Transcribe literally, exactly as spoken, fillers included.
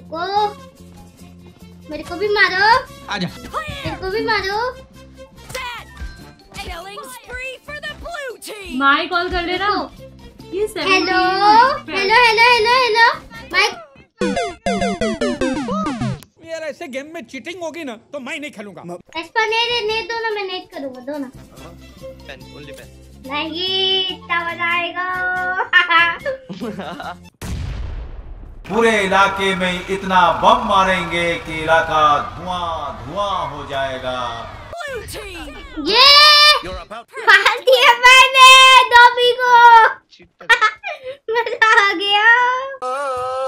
रुको, मेरे को भी मारो, आजा, मेरे को भी मारो। माई कॉल कर ले रहा। ये hello hello hello hello hello mic. यार ऐसे गेम में चीटिंग होगी ना तो मैं नहीं खेलूंगा। ऐसा नहीं नेट दो ना, मैं नेट करूंगा, दो ना। Pen, only pen. नहीं, इतना मजा आएगा। पूरे इलाके में इतना बम मारेंगे कि इलाका धुआं धुआं हो जाएगा। ये मार दिया मैंने, दो भी को। मजा आ गया।